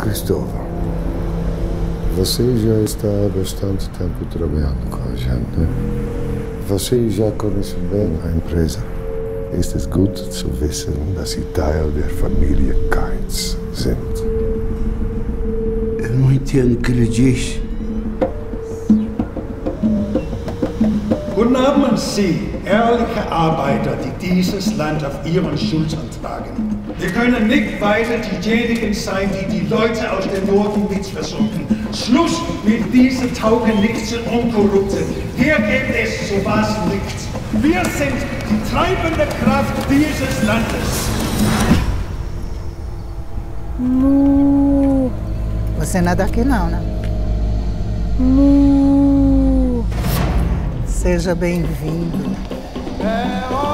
Cristovam, você já está há bastante tempo trabalhando com a gente, né? Você já conhece bem a empresa. Es ist gut zu wissen, dass Sie Teil der Familie Kainz sind. Eu não entendo o que ele diz. Guten Abend, Sie, ehrliche Arbeiter, die dieses Land auf Ihren Schultern tragen. Wir können nicht weiter diejenigen sein, die die Leute aus dem Norden mit versorgen. Schluss mit diesen taugenichtsen Unkorrupten. Hier gibt es sowas nicht. Wir sind die treibende Kraft dieses Landes. Você não é daqui não, né? Seja bem-vindo.